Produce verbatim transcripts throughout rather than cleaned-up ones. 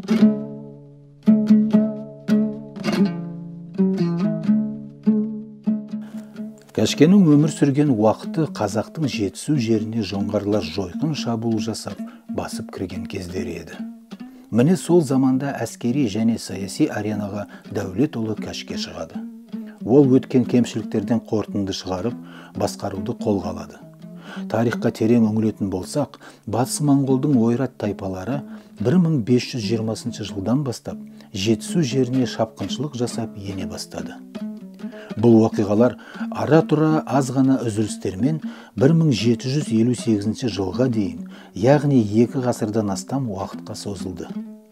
Кәшкенің өмір сүрген уақыты қазақтың жетісу жеріне жоңғарлар жойқын шабуыл жасап, басып кірген кездері еді. Міне сол заманда әскери және саяси аренаға Дәулетұлы Кәшке шығады. Ол өткен кемшіліктерден қорытынды шығарып, басқаруды қолға алады. Тарихқа терең үңілетін болсақ, Батыс Моңғолдың ойрат тайпалары бір мың бес жүз жиырмасыншы жылдан бастап жетісу жеріне шапқыншылық жасап ене бастады. Бұл оқиғалар ара-тұра аз ғана үзілістермен бір мың жеті жүз елу сегізінші жылға дейін, яғни екі ғасырдан астам уақытқа созылды.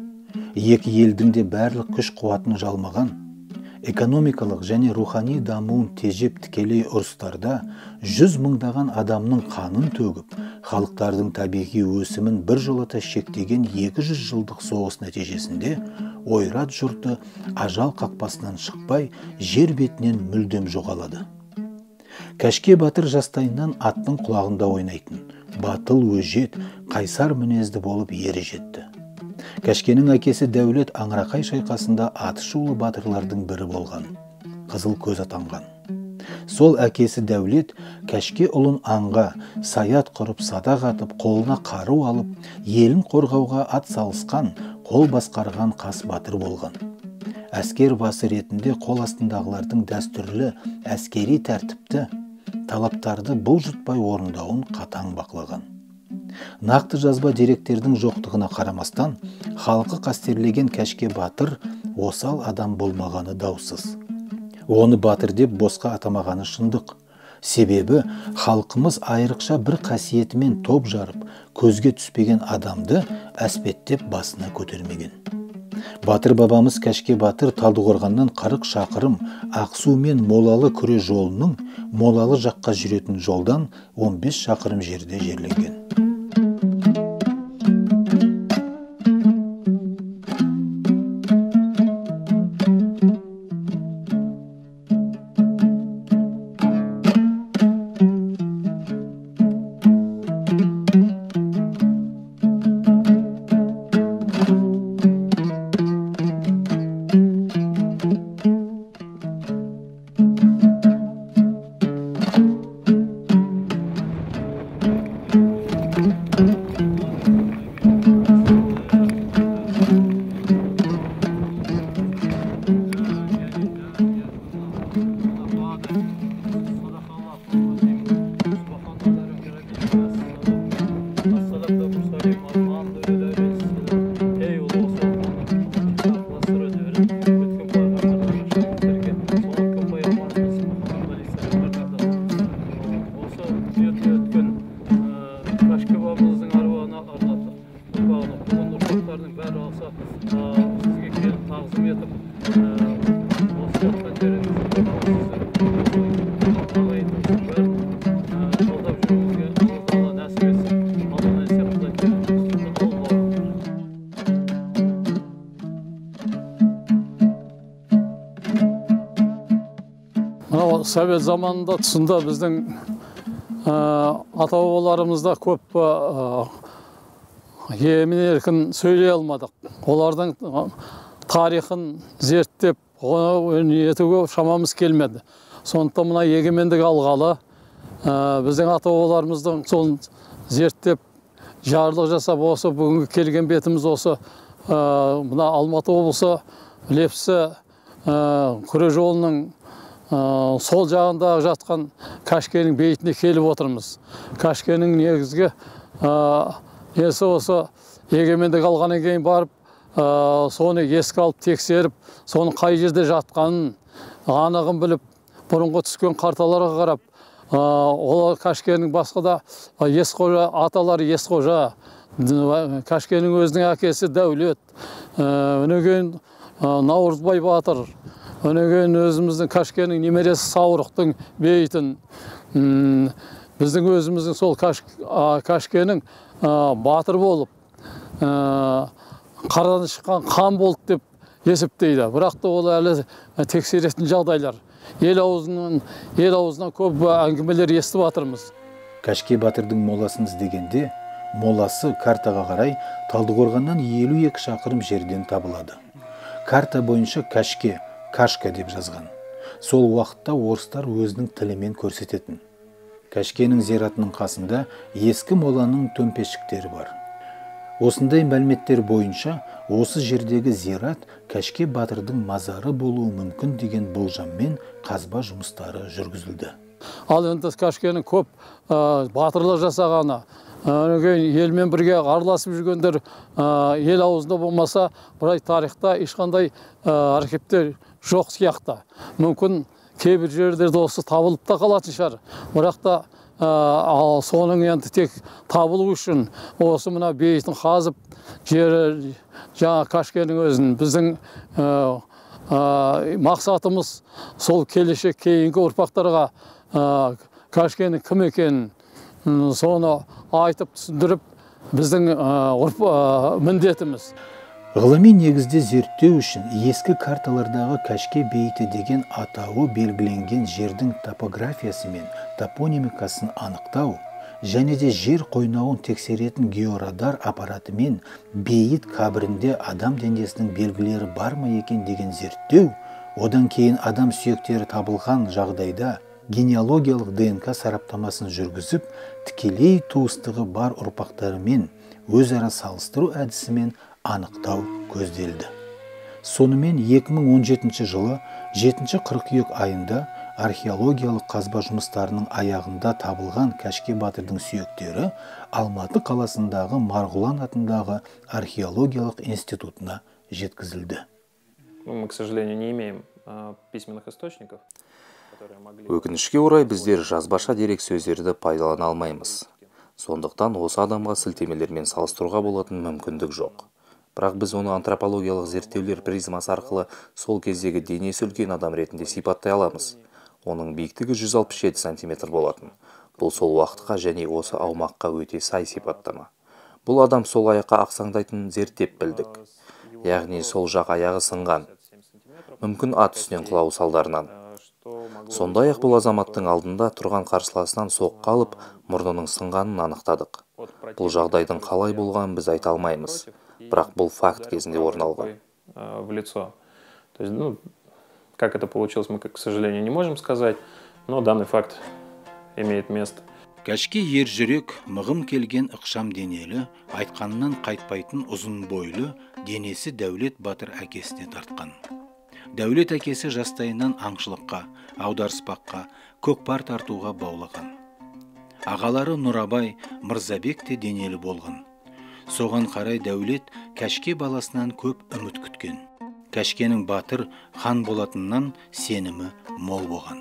Екі елдің де барлық күш қуатын жалмаған, экономикалық және рухани дамуын тежеп тікелей ұрыстарда жүз мыңдаған адамның қанын төгіп, халықтардың табиғи өсімін біржолата шектеген екі жүз жылдық соғыс нәтижесінде ойрат жұрты ажал қақпасынан шықпай, жер бетінен мүлдем жоғалады. Кәшке батыр жастайынан аттың құлағында ойнайтын, батыл өжет, қайсар мінезді болып ері жетті. Кәшкенің әкесі Дәулет Аңырақай шайқасында аты шулы батырлардың бірі болған, қызыл көз атанған. Сол әкесі Дәулет Кәшке ұлын аңға, саят құрып, садақ атып, қолына қару алып, елін қорғауға ат салысқан, қол басқарған қас батыр болған. Әскер басы ретінде қол астындағылардың дәстүрлі әскери тәртіпті, талаптарды бұлжытпай орындауын қатаң бақылаған. Нақты жазба деректердің жоқтығына қарамастан, халқы қастерлеген Кәшке батыр осал адам болмағаны даусыз. Оны батыр деп босқа атамағаны шындық. Себебі халқымыз айрықша бір қасиетімен топ жарып, көзге түспеген адамды әспеттеп басына көтермеген. Батыр бабамыз Кәшке батыр Талдықорғаннан қырық шақырым Ақсу мен Молалы күре жолының Молалы жаққа жүретін жолдан он бес шақырым жерде жерленген. Совет заманында тұсында біздің ата-бабаларымызда көп емін-еркін сөйлей алмадық. Олардың тарихын зерттеп, оны етуге шамамыз келмеді. Сондықтан мына егемендік алғалы, біздің ата-бабаларымыздың сол зерттеп, жарлық жасап, осы бүгінгі келген бетіміз осы мына Алматы облысы Лепсі күре жолының сол жағында жатқан Кәшкенің бейітіне келіп отырмыз. Кәшкенің негізгі несі осы егемендік алғаннан кейін барып, соны еске алып тексеріп, соның қай жерде жатқанын анығын біліп, бұрынғы түскен карталарға қарап, олар Кәшкенің басқа да Есқожа, аталары Есқожа, Кәшкенің өзінің әкесі Дәулет, өнеген Наурызбай батыр, өнеген өзіміздің Кәшкенің немересі Саурықтың бейтін, біздің өзіміздің сол Кәшкенің батыр болып, қардан шыққан қан болды деп есептейді. Бірақ та ол әлі тексеретін жағдайлар. Ел аузынан, ел аузынан көп әңгімелер естіп жатырмыз. Кәшке батырдың моласын іздегенде, моласы картаға қарай Талдықорғаннан елу екі шақырым жерден табылады. Карта бойынша Кашке, Кашка деп жазған. Сол уақытта орыстар өзінің тілімен көрсететін. Кашкенің зиратының қасында ескі моланың төмпешіктері бар. Осындай мәліметтер бойынша осы жердегі зират Кашке батырдың мазары болуы мүмкін деген болжаммен қазба жұмыстары жүргізілді. Ал енді Кашкенің көп батырлық жасағаны, елмен бірге араласып жүргендер ел аузында болмаса, бірай тарихта ешқандай архивтер жоқ сияқты. Мүмкін кейбір жерлерде осы табылып та қалатын шығар. Бірақ та соның енді тек табылу үшін осы мына бейітін қазып жері жаңа Кашкенің өзін біздің мақсатымыз сол келешек кейінгі ұрпақтарға Кашкенің кім екенін соны айтып түсіндіріп біздің міндетіміз. Ғылыми негізде зерттеу үшін ескі карталардағы Кашке бейіті деген атауы белгіленген жердің топографиясы мен топонимикасын анықтау, және де жер қойнауын тексеретін георадар аппаратымен бейіт қабірінде адам денесінің белгілері бар ма екен деген зерттеу, одан кейін адам сүйектері табылған жағдайда генеалогиялық ДНК сараптамасын жүргізіп, тікелей туыстығы бар ұрпақтарымен өзара салыстыру әдісімен анықтау көзделді. Сонымен екі мың он жетінші жылы жетінші қыркүйек айында археологиялық қазба жұмыстарының аяғында табылған Кашке батырдың сүйектері Алматы қаласындағы Марғұлан атындағы археологиялық институтына жеткізілді. Мы, к сожалению, не имеем письменных источников. Өкінішке орай біздер жазбаша дерек сөздерді пайдалана алмаймыз. Сондықтан осы адамға сілтемелермен салыстыруға болатын мүмкіндік жоқ. Бірақ біз оны антропологиялық зерттеулер призмасы арқылы сол кездегі денесі үлкен адам ретінде сипаттай аламыз. Оның биіктігі жүз алпыс жеті сантиметр болатын. Бұл сол уақытқа және осы аумаққа өте сай сипаттама. Бұл адам сол аяққа ақсаңдайтынын зерттеп білдік. Яғни сол жақ аяғы сынған. Мүмкін ат үстінен құлау салдарынан. Сондай-ақ бұл азаматтың алдында тұрған қарсыласынан соққы алып, мұрнының сынғанын анықтадық. Бұл жағдайдың қалай болғанын біз айта алмаймыз. Бірақ бұл факт кезінде орын алған. В лицо. То есть, ну, как это получилось, мы, к сожалению, не можем сказать, но данный факт имеет место. Кашке ер жүрек, мығым келген ықшам денелі, айтқанынан қайтпайтын ұзын бойлы, денесі Дәулет батыр әкесіне тартқан. Дәулет әкесі жастайынан аңшылыққа, аударыспаққа, көкпар тартуға баулаған. Ағалары Нұрабай, Мырзабек те денелі болған. Соған қарай Дәулет Кашке баласынан көп үміт күткен. Кашкенің батыр хан болатыннан сенімі мол болған.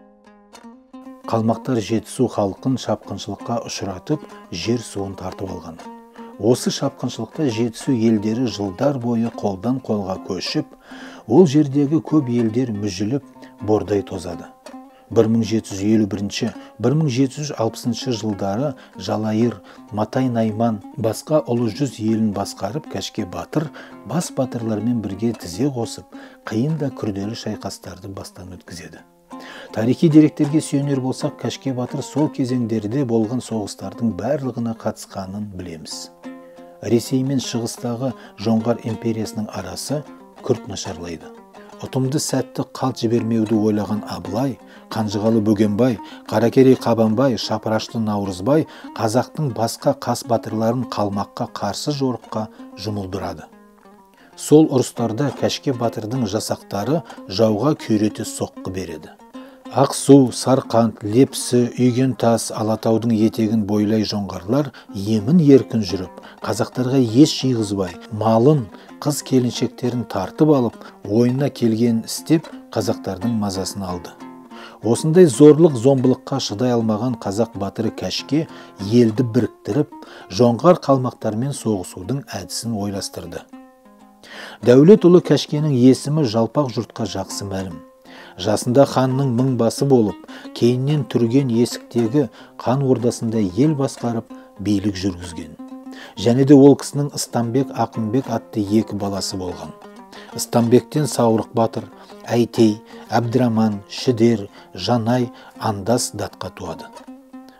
Қалмақтар Жетісу халқын шапқыншылыққа ұшыратып, жер суын тартып алған. Осы шапқыншылықта Жетісу елдері жылдар бойы қолдан қолға көшіп, ол жердегі көп елдер мүжіліп, бордай тозады. бір мың жеті жүз елу бірінші - бір мың жеті жүз алпысыншы жылдары Жалайыр, Матай Найман, басқа ұлы жүз елін басқарып, Кашке батыр бас батырлармен бірге тізе қосып, қиын да күрделі шайқастарды бастан өткізеді. Тарихи деректерге сүйенер болсақ, Кашке батыр сол кезеңдерде болған соғыстардың барлығына қатысқанын білеміз. Ресей мен шығыстағы Жоңғар империясының арасы күрт нашарлайды. Ұтымды сәтті қалт жібермеуді ойлаған Абылай, Қанжығалы Бөгенбай, Қаракерей Қабанбай, Шапырашты Наурызбай қазақтың басқа қас батырларын қалмаққа қарсы жорыққа жұмылдырады. Сол ұрыстарда Кашке батырдың жасақтары жауға күйрете соққы береді. Ақсу, Сарқант, Лепсі, Үйгентас, Алатаудың етегін бойлай жоңғарлар емін еркін жүріп, қазақтарға еш жиғызбай, малын, қыз келіншектерін тартып алып, ойына келген істеп, қазақтардың мазасын алды. Осындай зорлық зомбылыққа шыдай алмаған қазақ батыры Кашке елді біріктіріп, жоңғар қалмақтармен соғысудың әдісін ойластырды. Дәулет ұлы Кашкенің есімі жалпақ жұртқа жақсы мәлім. Жасында ханның мыңбасы болып, кейіннен түрген есіктегі хан ордасында ел басқарып, билік жүргізген. Және де ол кісінің Ыстамбек, Ақымбек атты екі баласы болған. Ыстамбектен Саурық батыр, Әйтей, Әбдіраман, Шідер, Жанай, Андас датқа туады.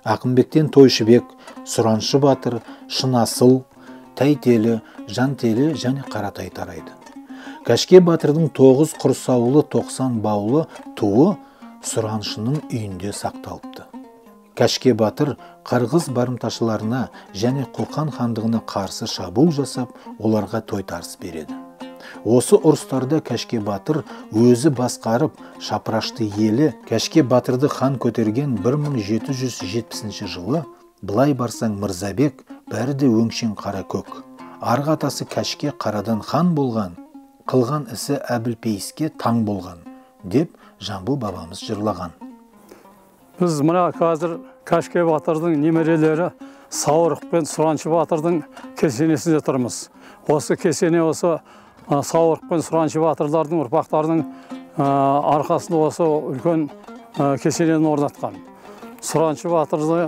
Ақынбектен Тойшыбек, Сұраншы батыр, Шынасыл, Тәйтелі, Жантелі және Қаратай тарайды. Кәшке батырдың тоғыз құрсаулы тоқсан баулы туы Сұраншының үйінде сақталыпты. Кәшке батыр қырғыз барымташыларына және Қоқан хандығына қарсы шабуыл жасап, оларға тойтарыс береді. Осы ұрыстарда Кәшке батыр өзі басқарып, Шапырашты елі Кәшке батырды хан көтерген бір мың жеті жүз жетпісінші жылы, былай барсаң Мырзабек, бәрі де өңшең қара көк. Арғы атасы Кәшке қарадан хан болған, қылған ісі Әбілпейіске таң болған, деп Жамбыл бабамыз жырлаған. Біз мына қазір Кәшке батырдың немерелері Саурық пен Сұраншы батырдың кесенесінде тұрмыз. Осы кесене осы Саурық пен Сұраншы батырлардың ұрпақтарының арқасында осы үлкен кесенені орнатқан. Сұраншы батырды,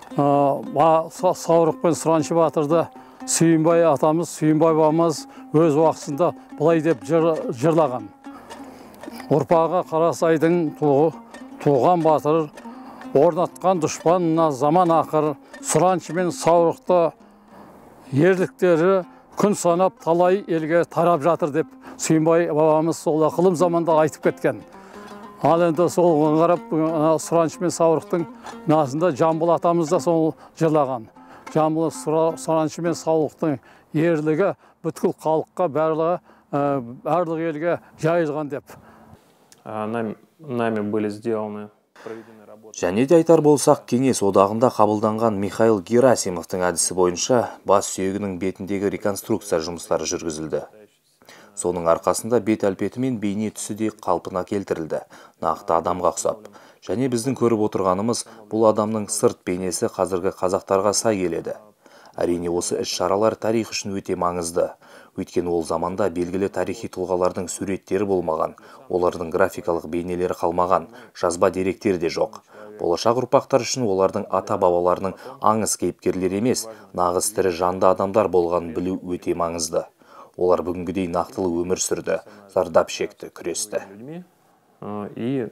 Саурық пен Сұраншы батырды Сүйінбай атамыз, Сүйінбай бабамыз өз уақытында бұлай деп жырлаған. Ұрпағы Қарасайдың туған батыр, орнатқан дұшпанына заман ақыр, Сұраншы мен Саурықты ерліктері күн санап талай елге тарап жатыр деп Сүйінбай бабамыз сол ықылым заманда айтып кеткен. Ал енді сол қарап Сұраншы мен Саурықтың насында Жамбыл атамыз да сол жырлаған. Жамбыл Сұраншы мен Саурықтың ерлігі бүткіл халыққа барлық елге жайылған деп. Нами были сделаны. Және де айтар болсақ, Кеңес одағында қабылданған Михаил Герасимовтың әдісі бойынша бас сүйегінің бетіндегі реконструкция жұмыстары жүргізілді. Соның арқасында бет әлпеті мен бейне түсі де қалпына келтірілді, нақты адамға ұқсап. Және біздің көріп отырғанымыз, бұл адамның сырт бейнесі қазіргі қазақтарға сай келеді. Әрине осы іс-шаралар тарих үшін өте маңызды. Өйткені ол заманда белгілі тарихи тұлғалардың суреттері болмаған, олардың графикалық бейнелері қалмаған, жазба деректер де жоқ. Болашақ ұрпақтар үшін олардың ата-бабаларының аңыз кейіпкерлер емес, нағыз тірі жанды адамдар болғанын білу өте маңызды. Олар бүгінгідей нақтылы өмір сүрді, зардап шекті, күресті. И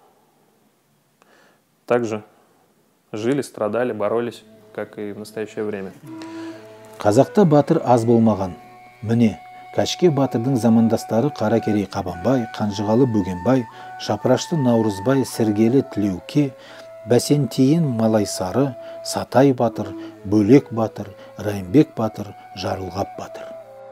также жили, страдали, боролись, как и в настоящее время. Қазақта батыр аз болмаған. Міне, Кәшке батырдың замандастары Қаракерей Қабанбай, Қанжығалы Бөгенбай, Шапырашты Наурызбай, Сергелі Тілеуке, Бәсентейін Малайсары, Сатай батыр, Бөлек батыр, Райымбек батыр, Жарылғап батыр.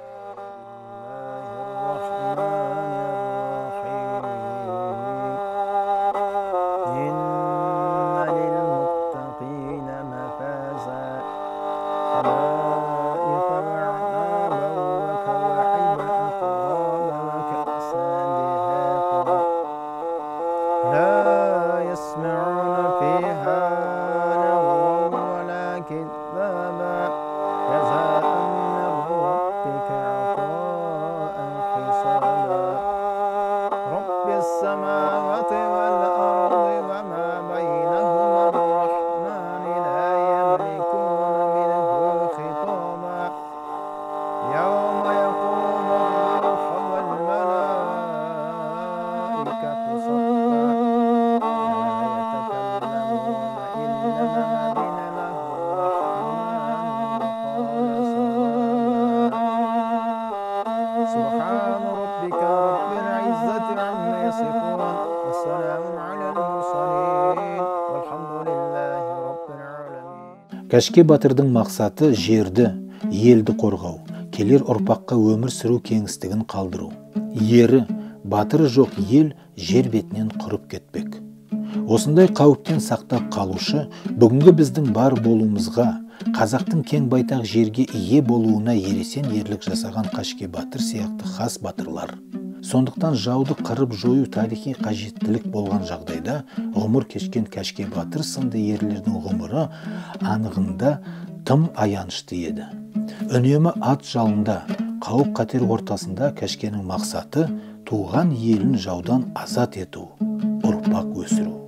Кәшке батырдың мақсаты жерді, елді қорғау, келер ұрпаққа өмір сүру кеңістігін қалдыру. Ері, батыры жоқ ел жер бетінен құрып кетпек. Осындай қауіптен сақтап қалушы, бүгінгі біздің бар болуымызға, қазақтың кең байтақ жерге ие болуына ересен ерлік жасаған Кәшке батыр сияқты хас батырлар. Сондықтан жауды қырып жою тарихи қажеттілік болған жағдайда, ғұмыр кешкен Кәшке батыр сынды ерлердің ғұмыры анығында тым аянышты еді. Үнемі ат жалында, қауіп қатер ортасында Кәшкенің мақсаты туған елін жаудан азат ету, ұрпақ өсіру.